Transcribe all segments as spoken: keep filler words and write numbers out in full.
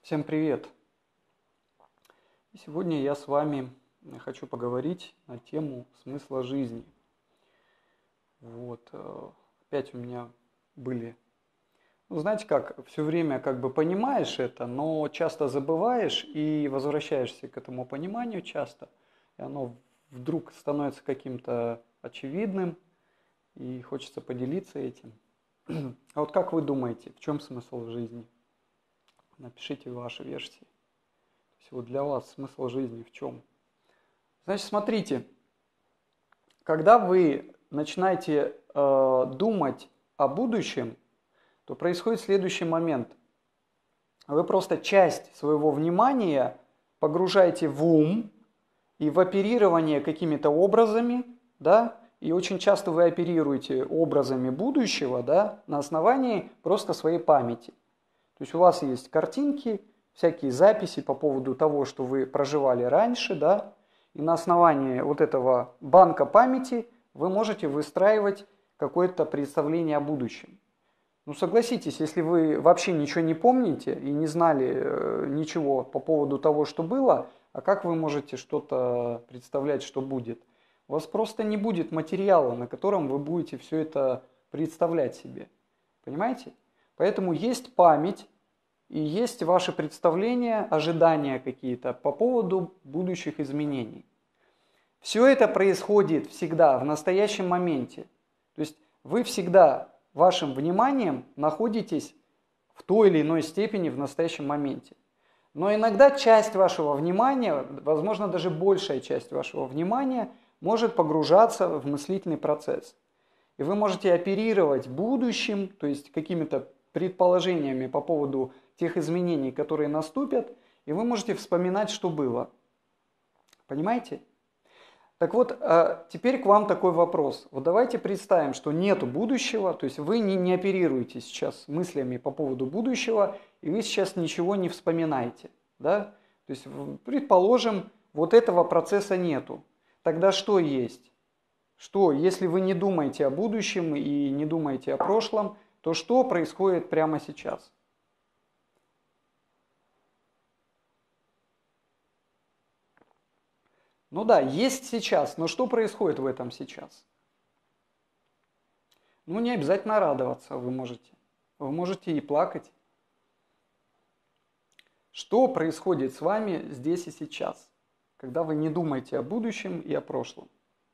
Всем привет! И сегодня я с вами хочу поговорить на тему смысла жизни. Вот, э, опять у меня были, ну знаете как, все время как бы понимаешь это, но часто забываешь и возвращаешься к этому пониманию часто, и оно вдруг становится каким-то очевидным, и хочется поделиться этим. А вот как вы думаете, в чем смысл жизни? Напишите ваши версии. То есть вот для вас смысл жизни в чем? Значит, смотрите, когда вы начинаете э, думать о будущем, то происходит следующий момент. Вы просто часть своего внимания погружаете в ум и в оперирование какими-то образами, да, и очень часто вы оперируете образами будущего, да, на основании просто своей памяти. То есть у вас есть картинки, всякие записи по поводу того, что вы проживали раньше, да, и на основании вот этого банка памяти вы можете выстраивать какое-то представление о будущем. Ну согласитесь, если вы вообще ничего не помните и не знали э, ничего по поводу того, что было, а как вы можете что-то представлять, что будет? У вас просто не будет материала, на котором вы будете все это представлять себе. Понимаете? Поэтому есть память и есть ваши представления, ожидания какие-то по поводу будущих изменений. Все это происходит всегда в настоящем моменте. То есть вы всегда вашим вниманием находитесь в той или иной степени в настоящем моменте. Но иногда часть вашего внимания, возможно даже большая часть вашего внимания, может погружаться в мыслительный процесс. И вы можете оперировать будущим, то есть какими-то предположениями по поводу тех изменений, которые наступят, и вы можете вспоминать, что было. Понимаете? Так вот, теперь к вам такой вопрос. Вот давайте представим, что нет будущего, то есть вы не, не оперируете сейчас мыслями по поводу будущего, и вы сейчас ничего не вспоминаете. Да? То есть, предположим, вот этого процесса нету. Тогда что есть? Что, если вы не думаете о будущем и не думаете о прошлом, то что происходит прямо сейчас? Ну да, есть сейчас, но что происходит в этом сейчас? Ну не обязательно радоваться вы можете. Вы можете и плакать. Что происходит с вами здесь и сейчас, когда вы не думаете о будущем и о прошлом?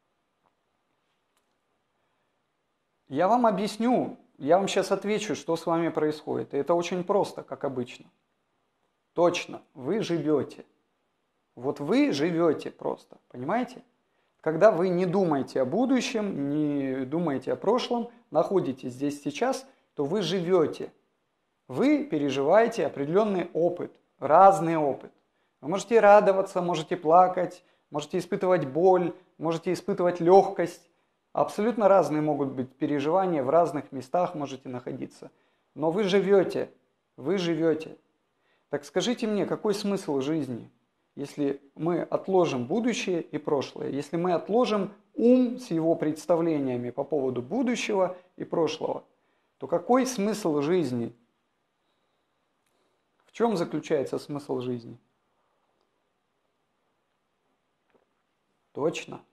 Я вам объясню, я вам сейчас отвечу, что с вами происходит. И это очень просто, как обычно. Точно, вы живете. Вот вы живете просто, понимаете? Когда вы не думаете о будущем, не думаете о прошлом, находитесь здесь сейчас, то вы живете. Вы переживаете определенный опыт, разный опыт. Вы можете радоваться, можете плакать, можете испытывать боль, можете испытывать легкость. Абсолютно разные могут быть переживания, в разных местах можете находиться. Но вы живете, вы живете. Так скажите мне, какой смысл жизни, если мы отложим будущее и прошлое, если мы отложим ум с его представлениями по поводу будущего и прошлого, то какой смысл жизни? В чем заключается смысл жизни? Точно.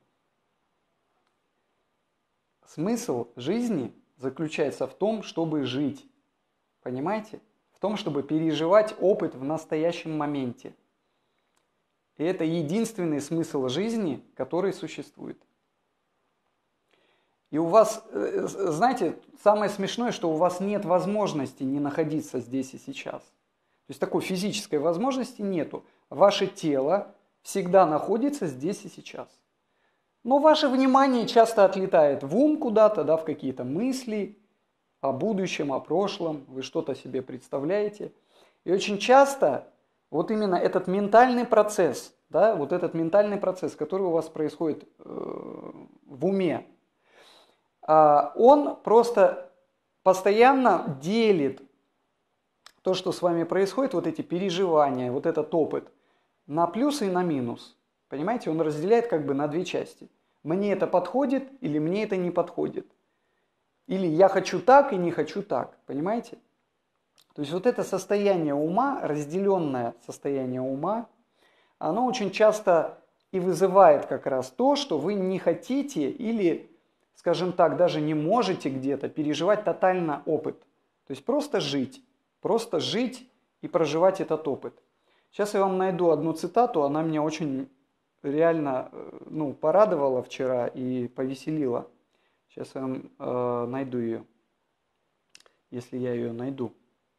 Смысл жизни заключается в том, чтобы жить. Понимаете? В том, чтобы переживать опыт в настоящем моменте. И это единственный смысл жизни, который существует. И у вас, знаете, самое смешное, что у вас нет возможности не находиться здесь и сейчас. То есть такой физической возможности нету. Ваше тело всегда находится здесь и сейчас. Но ваше внимание часто отлетает в ум куда-то, да, в какие-то мысли о будущем, о прошлом. Вы что-то себе представляете. И очень часто вот именно этот ментальный процесс, да, вот этот ментальный процесс, который у вас происходит э, в уме, э, он просто постоянно делит то, что с вами происходит, вот эти переживания, вот этот опыт, на плюс и на минус. Понимаете, он разделяет как бы на две части. Мне это подходит или мне это не подходит. Или я хочу так и не хочу так. Понимаете? То есть вот это состояние ума, разделенное состояние ума, оно очень часто и вызывает как раз то, что вы не хотите или, скажем так, даже не можете где-то переживать тотально опыт. То есть просто жить, просто жить и проживать этот опыт. Сейчас я вам найду одну цитату, она меня очень реально ну, порадовала вчера и повеселила. Сейчас я вам э, найду ее, если я ее найду.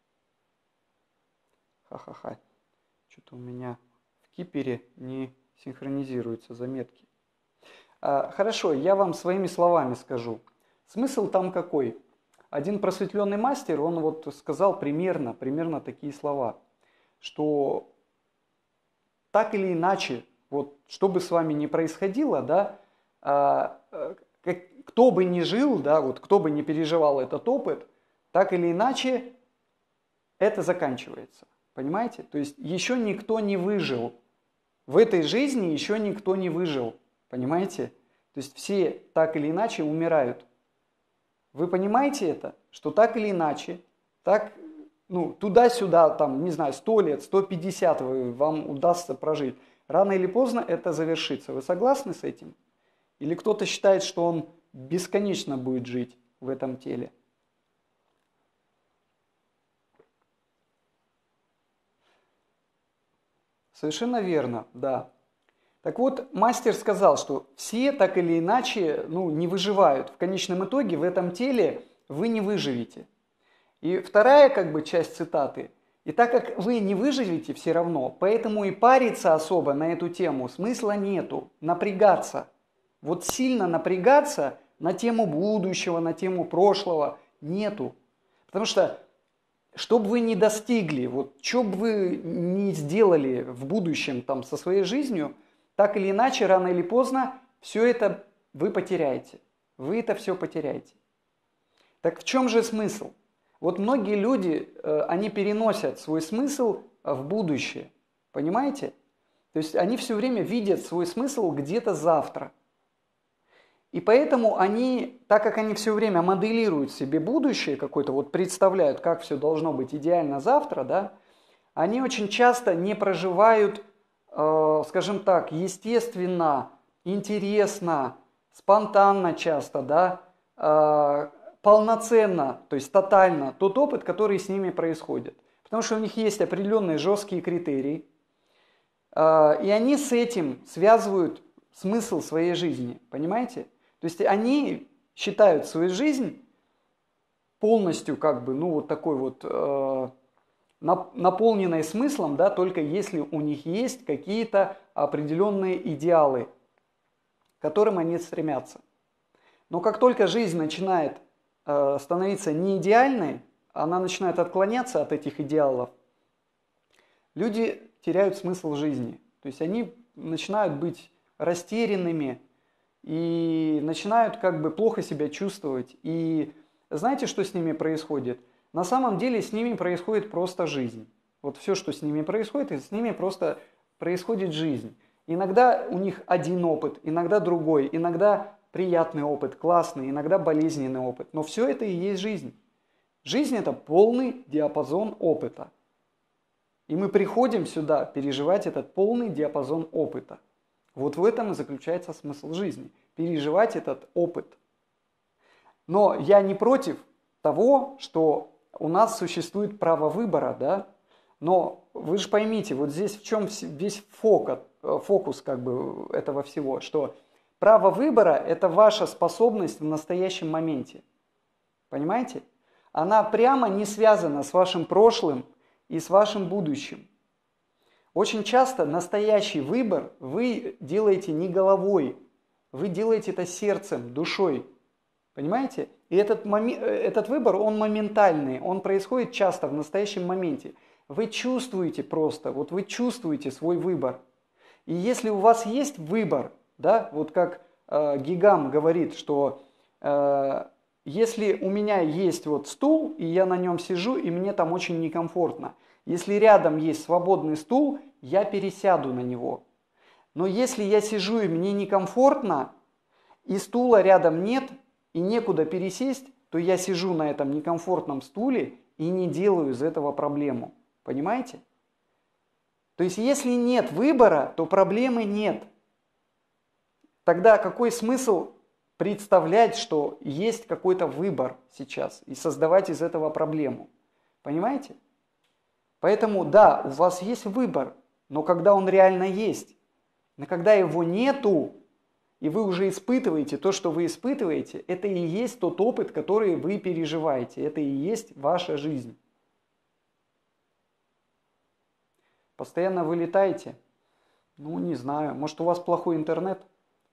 Ха-ха-ха. Что-то у меня в Кипере не синхронизируются заметки. А, хорошо, я вам своими словами скажу. Смысл там какой? Один просветленный мастер, он вот сказал примерно, примерно такие слова, что так или иначе, вот что бы с вами ни происходило, да, а, как, кто бы ни жил, да, вот кто бы ни переживал этот опыт, так или иначе это заканчивается. Понимаете? То есть еще никто не выжил. В этой жизни еще никто не выжил. Понимаете? То есть все так или иначе умирают. Вы понимаете это? Что так или иначе, так, ну, туда-сюда, там, не знаю, сто лет, сто пятьдесят вам удастся прожить. Рано или поздно это завершится. Вы согласны с этим? Или кто-то считает, что он бесконечно будет жить в этом теле? Совершенно верно, да. Так вот, мастер сказал, что все так или иначе ну, не выживают. В конечном итоге в этом теле вы не выживете. И вторая как бы часть цитаты. И так как вы не выживете все равно, поэтому и париться особо на эту тему смысла нету. Напрягаться. Вот сильно напрягаться на тему будущего, на тему прошлого нету. Потому что что бы вы ни достигли, вот что бы вы ни сделали в будущем там, со своей жизнью, так или иначе, рано или поздно, все это вы потеряете. Вы это все потеряете. Так в чем же смысл? Вот многие люди, они переносят свой смысл в будущее. Понимаете? То есть они все время видят свой смысл где-то завтра. И поэтому они, так как они все время моделируют себе будущее какое-то, вот представляют, как все должно быть идеально завтра, да, они очень часто не проживают, э, скажем так, естественно, интересно, спонтанно часто, да, э, полноценно, то есть тотально тот опыт, который с ними происходит. Потому что у них есть определенные жесткие критерии, э, и они с этим связывают смысл своей жизни, понимаете? То есть они считают свою жизнь полностью как бы, ну вот такой вот э, наполненной смыслом, да, только если у них есть какие-то определенные идеалы, к которым они стремятся. Но как только жизнь начинает э, становиться не идеальной, она начинает отклоняться от этих идеалов, люди теряют смысл жизни. То есть они начинают быть растерянными, и начинают как бы плохо себя чувствовать. И знаете, что с ними происходит? На самом деле с ними происходит просто жизнь. Вот все, что с ними происходит, и с ними просто происходит жизнь. Иногда у них один опыт, иногда другой, иногда приятный опыт, классный, иногда болезненный опыт. Но все это и есть жизнь. Жизнь – это полный диапазон опыта. И мы приходим сюда переживать этот полный диапазон опыта. Вот в этом и заключается смысл жизни. Переживать этот опыт. Но я не против того, что у нас существует право выбора, да? Но вы же поймите, вот здесь в чем весь фокус, фокус как бы этого всего, что право выбора – это ваша способность в настоящем моменте. Понимаете? Она прямо не связана с вашим прошлым и с вашим будущим. Очень часто настоящий выбор вы делаете не головой, вы делаете это сердцем, душой. Понимаете? И этот, момент, этот выбор, он моментальный, он происходит часто в настоящем моменте. Вы чувствуете просто, вот вы чувствуете свой выбор. И если у вас есть выбор, да, вот как э, Гигам говорит, что э, если у меня есть вот стул, и я на нем сижу, и мне там очень некомфортно, если рядом есть свободный стул, я пересяду на него. Но если я сижу и мне некомфортно, и стула рядом нет, и некуда пересесть, то я сижу на этом некомфортном стуле, и не делаю из этого проблему. Понимаете? То есть, если нет выбора, то проблемы нет. Тогда какой смысл представлять, что есть какой-то выбор сейчас и создавать из этого проблему? Понимаете? Поэтому, да, у вас есть выбор, но когда он реально есть, но когда его нету, и вы уже испытываете то, что вы испытываете, это и есть тот опыт, который вы переживаете. Это и есть ваша жизнь. Постоянно вылетаете? Ну, не знаю. Может, у вас плохой интернет?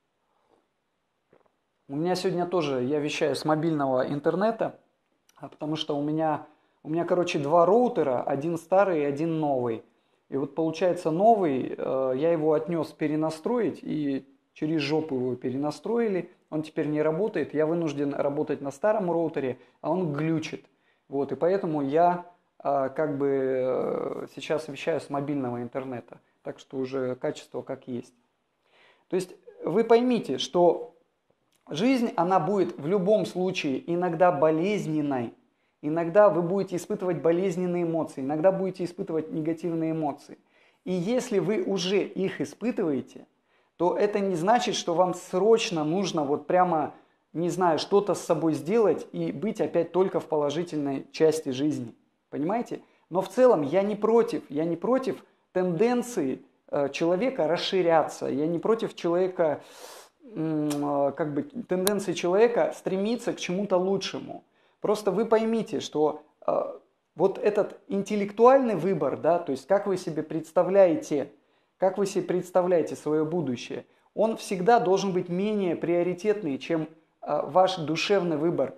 У меня сегодня тоже, я вещаю с мобильного интернета, потому что у меня, у меня, короче, два роутера, один старый и один новый. И вот получается новый, я его отнес перенастроить, и через жопу его перенастроили, он теперь не работает, я вынужден работать на старом роутере, а он глючит. Вот, и поэтому я как бы сейчас вещаю с мобильного интернета, так что уже качество как есть. То есть вы поймите, что жизнь, она будет в любом случае иногда болезненной, иногда вы будете испытывать болезненные эмоции, иногда будете испытывать негативные эмоции. И если вы уже их испытываете, то это не значит, что вам срочно нужно вот прямо, не знаю, что-то с собой сделать и быть опять только в положительной части жизни. Понимаете? Но в целом я не против, я не против тенденции человека расширяться, я не против человека, как бы, тенденции человека стремиться к чему-то лучшему. Просто вы поймите, что вот этот интеллектуальный выбор, да, то есть как вы себе представляете, как вы себе представляете свое будущее, он всегда должен быть менее приоритетный, чем ваш душевный выбор,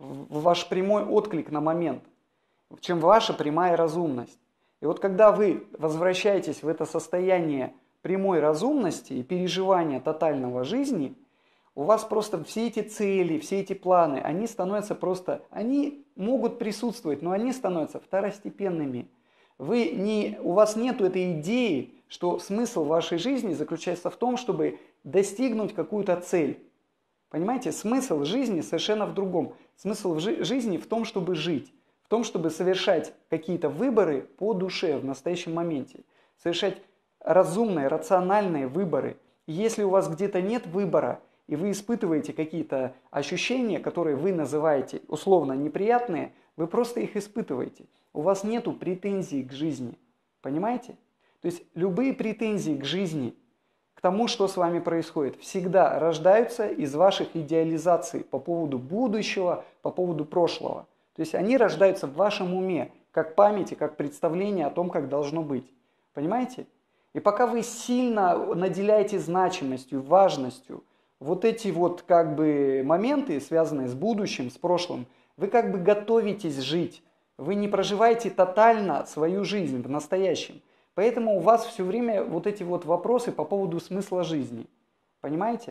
ваш прямой отклик на момент, чем ваша прямая разумность. И вот когда вы возвращаетесь в это состояние прямой разумности и переживания тотального жизни, у вас просто все эти цели, все эти планы, они становятся просто, они могут присутствовать, но они становятся второстепенными. Вы не, у вас нет этой идеи, что смысл вашей жизни заключается в том, чтобы достигнуть какую-то цель. Понимаете, смысл жизни совершенно в другом. Смысл в жи- жизни в том, чтобы жить, в том, чтобы совершать какие-то выборы по душе в настоящем моменте, совершать разумные, рациональные выборы. И если у вас где-то нет выбора, и вы испытываете какие-то ощущения, которые вы называете условно неприятные, вы просто их испытываете. У вас нету претензий к жизни. Понимаете? То есть любые претензии к жизни, к тому, что с вами происходит, всегда рождаются из ваших идеализаций по поводу будущего, по поводу прошлого. То есть они рождаются в вашем уме, как памяти, как представление о том, как должно быть. Понимаете? И пока вы сильно наделяете значимостью, важностью вот эти вот как бы моменты, связанные с будущим, с прошлым, вы как бы готовитесь жить. Вы не проживаете тотально свою жизнь в настоящем. Поэтому у вас все время вот эти вот вопросы по поводу смысла жизни. Понимаете?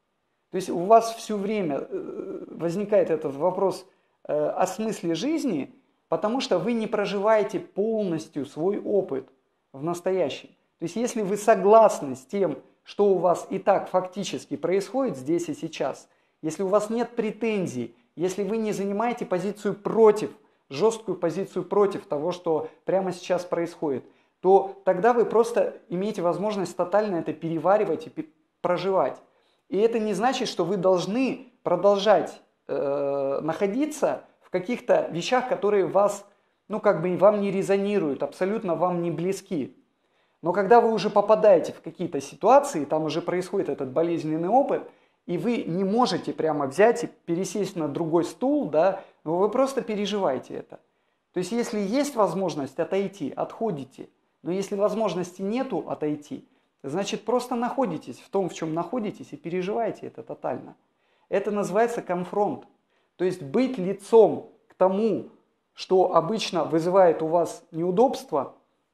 То есть у вас все время возникает этот вопрос о смысле жизни, потому что вы не проживаете полностью свой опыт в настоящем. То есть если вы согласны с тем, что у вас и так фактически происходит здесь и сейчас, если у вас нет претензий, если вы не занимаете позицию против, жесткую позицию против того, что прямо сейчас происходит, то тогда вы просто имеете возможность тотально это переваривать и проживать. И это не значит, что вы должны продолжать э, находиться в каких-то вещах, которые вас, ну как бы вам не резонируют, абсолютно вам не близки. Но когда вы уже попадаете в какие-то ситуации, там уже происходит этот болезненный опыт, и вы не можете прямо взять и пересесть на другой стул, да, но вы просто переживаете это. То есть если есть возможность отойти, отходите. Но если возможности нету отойти, значит просто находитесь в том, в чем находитесь, и переживаете это тотально. Это называется конфронт. То есть быть лицом к тому, что обычно вызывает у вас неудобства,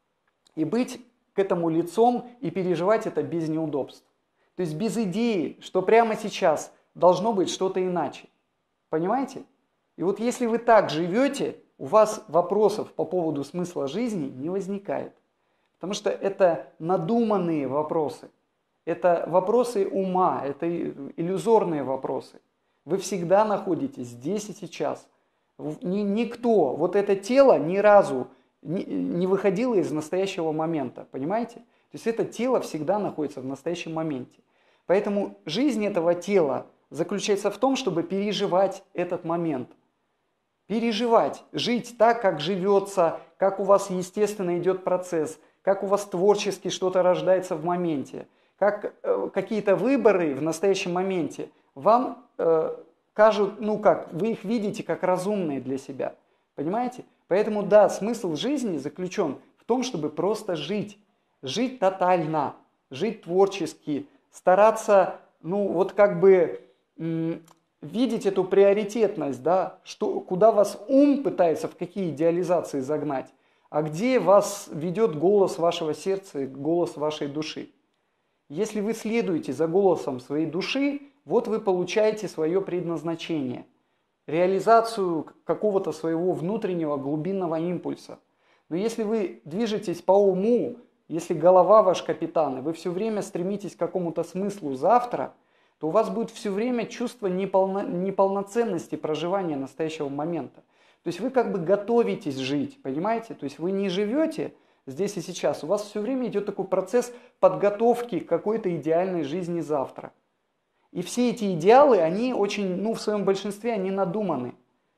и быть к этому лицом и переживать это без неудобств. То есть без идеи, что прямо сейчас должно быть что-то иначе. Понимаете? И вот если вы так живете, у вас вопросов по поводу смысла жизни не возникает. Потому что это надуманные вопросы. Это вопросы ума, это иллюзорные вопросы. Вы всегда находитесь здесь и сейчас. Ни, никто, вот это тело ни разу не, не выходило из настоящего момента, понимаете? То есть это тело всегда находится в настоящем моменте. Поэтому жизнь этого тела заключается в том, чтобы переживать этот момент. Переживать, жить так, как живется, как у вас естественно идет процесс, как у вас творчески что-то рождается в моменте, как э, какие-то выборы в настоящем моменте вам э, кажут, ну как, вы их видите как разумные для себя. Понимаете? Поэтому да, смысл жизни заключен в том, чтобы просто жить. Жить тотально, жить творчески, стараться, ну вот как бы м- видеть эту приоритетность, да, что, куда вас ум пытается, в какие идеализации загнать, а где вас ведет голос вашего сердца, голос вашей души. Если вы следуете за голосом своей души, вот вы получаете свое предназначение, реализацию какого-то своего внутреннего глубинного импульса. Но если вы движетесь по уму, если голова ваш капитан, и вы все время стремитесь к какому-то смыслу завтра, то у вас будет все время чувство неполно, неполноценности проживания настоящего момента. То есть вы как бы готовитесь жить, понимаете? То есть вы не живете здесь и сейчас, у вас все время идет такой процесс подготовки к какой-то идеальной жизни завтра. И все эти идеалы, они очень, ну в своем большинстве, они надуманы.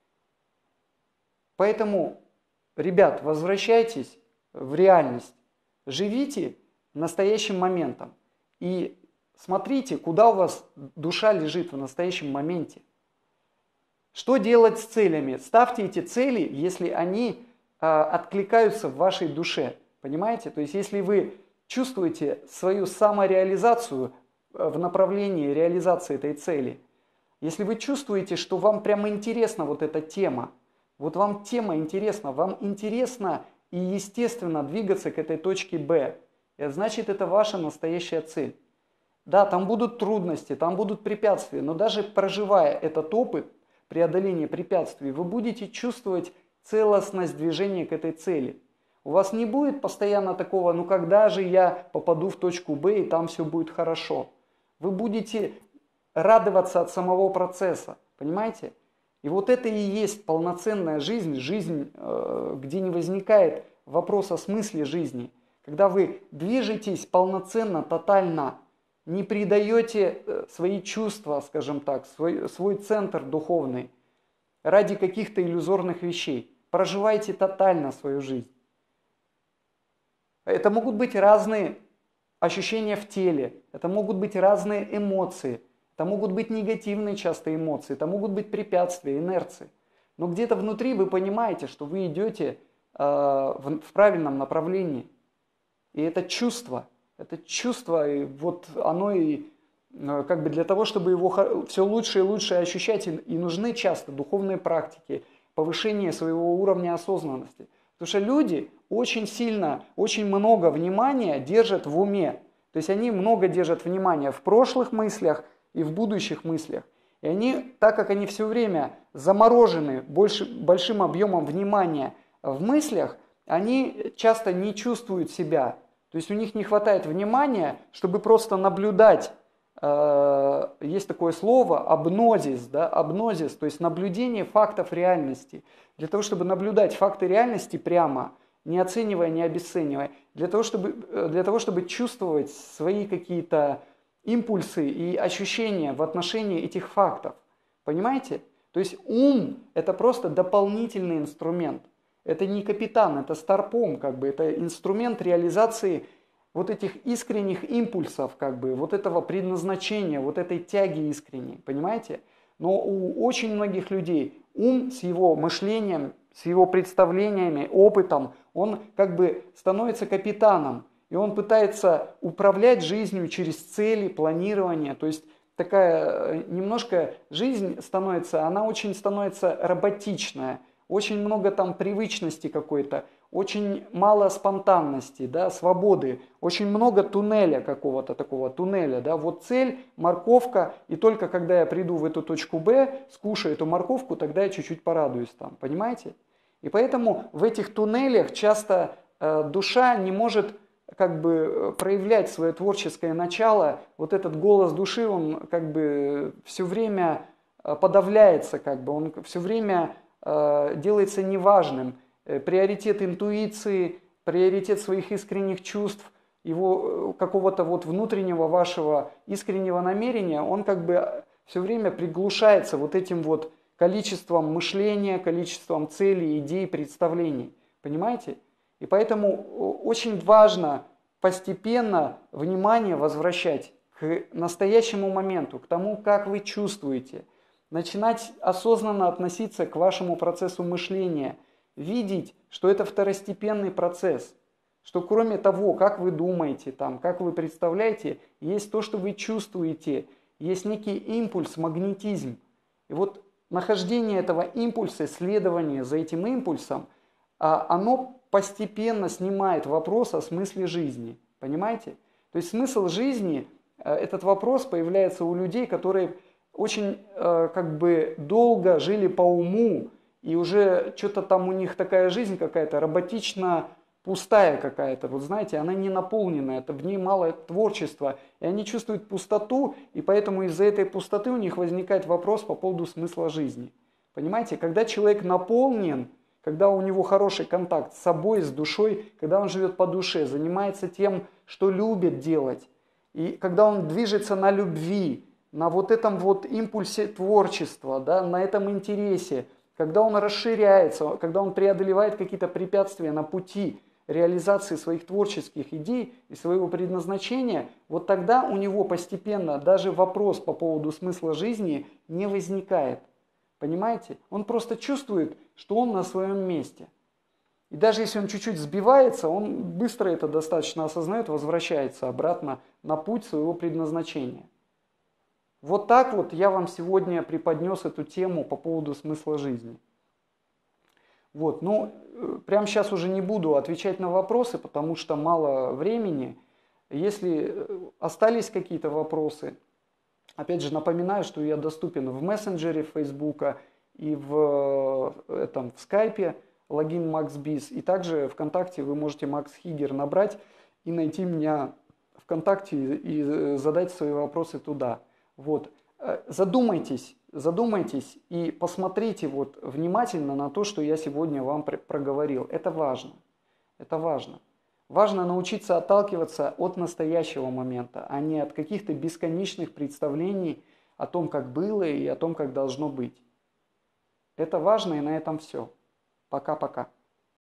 Поэтому, ребят, возвращайтесь в реальность, живите настоящим моментом и смотрите, куда у вас душа лежит в настоящем моменте. Что делать с целями? Ставьте эти цели, если они э, откликаются в вашей душе. Понимаете? То есть, если вы чувствуете свою самореализацию в направлении реализации этой цели, если вы чувствуете, что вам прямо интересна вот эта тема, вот вам тема интересна, вам интересно и естественно двигаться к этой точке Б, значит, это ваша настоящая цель. Да, там будут трудности, там будут препятствия, но даже проживая этот опыт преодоления препятствий, вы будете чувствовать целостность движения к этой цели. У вас не будет постоянно такого, ну когда же я попаду в точку Б и там все будет хорошо. Вы будете радоваться от самого процесса, понимаете? И вот это и есть полноценная жизнь, жизнь, где не возникает вопрос о смысле жизни. Когда вы движетесь полноценно, тотально, не предаете свои чувства, скажем так, свой, свой центр духовный ради каких-то иллюзорных вещей. Проживайте тотально свою жизнь. Это могут быть разные ощущения в теле, это могут быть разные эмоции, это могут быть негативные часто эмоции, это могут быть препятствия, инерции. Но где-то внутри вы понимаете, что вы идете э, в, в правильном направлении. И это чувство, это чувство, и вот оно и э, как бы для того, чтобы его все лучше и лучше ощущать, и, и нужны часто духовные практики, повышение своего уровня осознанности. Потому что люди очень сильно, очень много внимания держат в уме. То есть они много держат внимания в прошлых мыслях и в будущих мыслях. И они, так как они все время заморожены больше, большим объемом внимания в мыслях, они часто не чувствуют себя. То есть у них не хватает внимания, чтобы просто наблюдать. Есть такое слово абнозис, да, абнозис, то есть наблюдение фактов реальности. Для того, чтобы наблюдать факты реальности прямо, не оценивая, не обесценивая, для того, чтобы, для того, чтобы чувствовать свои какие-то импульсы и ощущения в отношении этих фактов. Понимаете? То есть ум – это просто дополнительный инструмент. Это не капитан, это старпом, как бы, это инструмент реализации вот этих искренних импульсов, как бы, вот этого предназначения, вот этой тяги искренней, понимаете? Но у очень многих людей ум с его мышлением, с его представлениями, опытом, он как бы становится капитаном, и он пытается управлять жизнью через цели, планирование, то есть такая немножко жизнь становится, она очень становится роботичная, очень много там привычности какой-то, очень мало спонтанности, да, свободы, очень много туннеля какого-то такого, туннеля, да, вот цель, морковка, и только когда я приду в эту точку Б, скушаю эту морковку, тогда я чуть-чуть порадуюсь там, понимаете? И поэтому в этих туннелях часто э, душа не может как бы проявлять свое творческое начало, вот этот голос души, он как бы все время подавляется, как бы, он все время э, делается неважным. Э, приоритет интуиции, приоритет своих искренних чувств, его какого-то вот внутреннего вашего искреннего намерения, он как бы все время приглушается вот этим вот количеством мышления, количеством целей, идей, представлений. Понимаете? И поэтому очень важно постепенно внимание возвращать к настоящему моменту, к тому, как вы чувствуете. Начинать осознанно относиться к вашему процессу мышления. Видеть, что это второстепенный процесс. Что кроме того, как вы думаете, там, как вы представляете, есть то, что вы чувствуете. Есть некий импульс, магнетизм. И вот нахождение этого импульса, следование за этим импульсом, оно постепенно снимает вопрос о смысле жизни. Понимаете? То есть смысл жизни, этот вопрос появляется у людей, которые очень как бы долго жили по уму, и уже что-то там у них такая жизнь какая-то роботично пустая какая-то, вот знаете, она не наполненная, это в ней мало творчества, и они чувствуют пустоту, и поэтому из-за этой пустоты у них возникает вопрос по поводу смысла жизни. Понимаете, когда человек наполнен, когда у него хороший контакт с собой, с душой, когда он живет по душе, занимается тем, что любит делать, и когда он движется на любви, на вот этом вот импульсе творчества, да, на этом интересе, когда он расширяется, когда он преодолевает какие-то препятствия на пути реализации своих творческих идей и своего предназначения, вот тогда у него постепенно даже вопрос по поводу смысла жизни не возникает. Понимаете? Он просто чувствует, что он на своем месте. И даже если он чуть-чуть сбивается, он быстро это достаточно осознает, возвращается обратно на путь своего предназначения. Вот так вот я вам сегодня преподнес эту тему по поводу смысла жизни. Вот, ну, прямо сейчас уже не буду отвечать на вопросы, потому что мало времени. Если остались какие-то вопросы, опять же напоминаю, что я доступен в мессенджере Фейсбука и в, этом, в скайпе, логин MaxBiz, и также ВКонтакте вы можете Макс Хигер набрать и найти меня ВКонтакте и задать свои вопросы туда. Вот. Задумайтесь, задумайтесь и посмотрите вот внимательно на то, что я сегодня вам проговорил. Это важно. Это важно. Важно научиться отталкиваться от настоящего момента, а не от каких-то бесконечных представлений о том, как было и о том, как должно быть. Это важно, и на этом все. Пока-пока.